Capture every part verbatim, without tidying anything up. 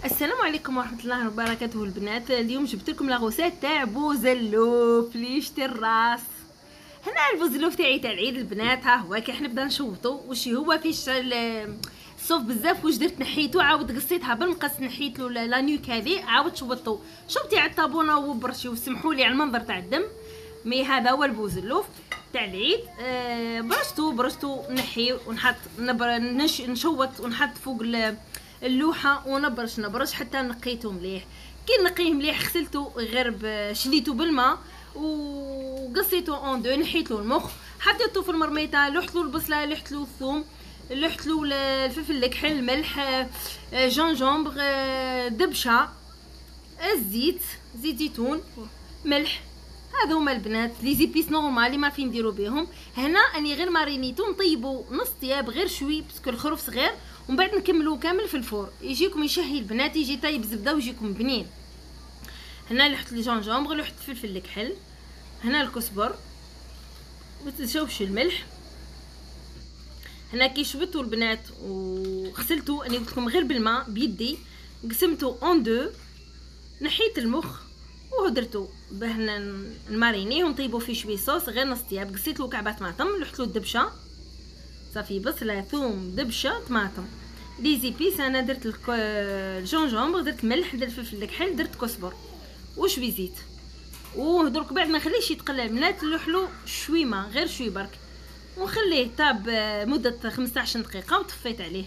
السلام عليكم ورحمه الله وبركاته البنات. اليوم جبت لكم لاغوسات تاع بوزلوف اللي يشتي الراس. هنا البوزلوف تاعي تاع العيد البنات. ها هو كي حنبدا نشوطو واش هو فيش الصوف بزاف. واش درت نحيتو عاود قصيتها بالمقص نحيت له لا نيك هذه عاود شوطو شوطي على الطابونه وبرشي وسمحوا لي على المنظر تاع الدم. مي هذا هو البوزلوف تاع العيد. آه برشتو برشتو نحي ونحط نبر نش نشوط ونحط فوق اللوحه ونبرش نبرش حتى نقيته مليح. كي نقيه مليح غسلته غير شليته بالماء وقصيته اون دو. نحيتلو المخ حطيته في المرميطه، لحت له البصله، لحت له الثوم، لحت له الفلفل الكحل، الملح، جونجومبر، دبشه، الزيت، زيت زيتون، ملح. هذا هما البنات لي زيبيس نورمال اللي ما فين نديرو بهم. هنا اني غير مارينيتو نطيبو نص طياب غير شوي باسكو الخروف صغير ومن بعد نكملوه كامل في الفور. يجيكم يشهي البنات، يجي طيب زبده ويجيكم بنين. هنا لحت الجونجومبر، لحت الفلفل الكحل، هنا الكزبر وتشوش الملح. هنا كي شبتو البنات وغسلتو اني قلت لكم غير بالماء بيدي، قسمتو اون دو، نحيت المخ ودرتو باه نمارينيه ونطيبو فيه شويه صوص غير نص طياب. قصيت له كعبه طماطم، لحت له الدبشه صافي، بصله، ثوم، دبشه، طماطم. لي زيبيس انا درت الجونجومبر، درت ملح، درت فلفل الكحل، درت كزبر وشوي زيت. ودرك بعد ما نخليهش يتقلى البنات نلوحلو شوي ما غير شوي برك ونخليه طاب مده خمسطاش دقيقه وطفيت عليه.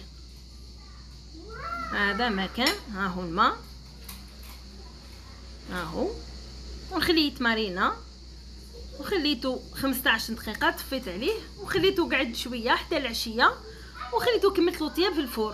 هذا ما كان، ها هو الماء، ها هو، ونخليه يتمارينا وخليته خمسطاش دقيقه. طفيت عليه وخليته قعد شويه حتى العشيه وخليته كملت له طياب في الفور.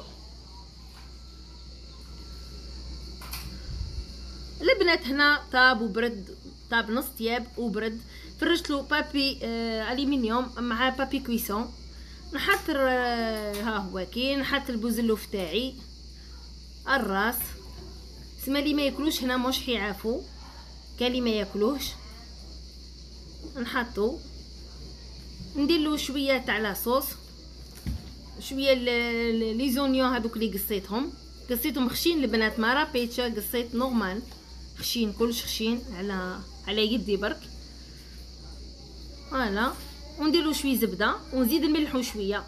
البنات هنا طاب وبرد، طاب نص طياب وبرد. فرجت له بابي آه الومنيوم مع بابي كويسون. نحط آه ها هو كي نحط البوزلوف تاعي الراس. سما لي ما ياكلوش هنا موش حيعافو، كان لي ما ياكلوش نحطو. ندير له شويه تاع لاصوص، شويه لي زونيون هذوك اللي قصيتهم قصيتهم خشين البنات، ما رابيتشا، قصيت نورمال خشين، كلش خشين على على يدي برك. فوالا، وندير له شويه زبده ونزيد نملحو شويه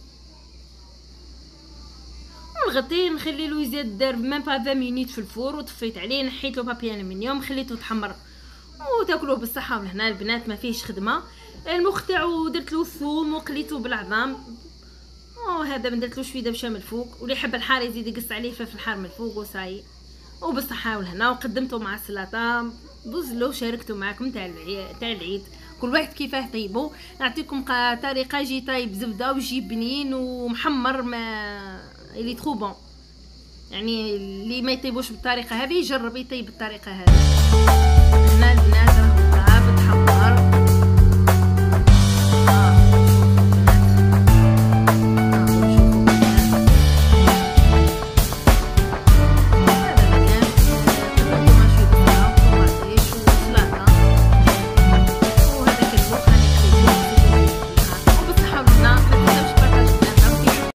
ونغطيه نخلي له يزيد دار ميم با عشرين مينوت في الفور. وطفيت عليه، نحيت له بابي الومنيوم، خليته يتحمر وتاكلوه بالصحه والهنا البنات، ما فيهش خدمه. المخ تاعو درت له الثوم وقليته بالعظام. وهذا درت له شويه دبشه من الفوق، واللي يحب الحار يزيد يقص عليه فلفل حار من الفوق وصاي. وبالصحه والهنا. وقدمته مع السلطه بوزلوف شاركته معكم تاع تاع العيد. كل واحد كيفاه طيبو. نعطيكم طريقه يجي طايب زبده ويجي بنين ومحمر، ما اللي ترو بون. يعني اللي ما يطيبوش بالطريقه هذه يجرب يطيب بالطريقه هذه. هنا البنات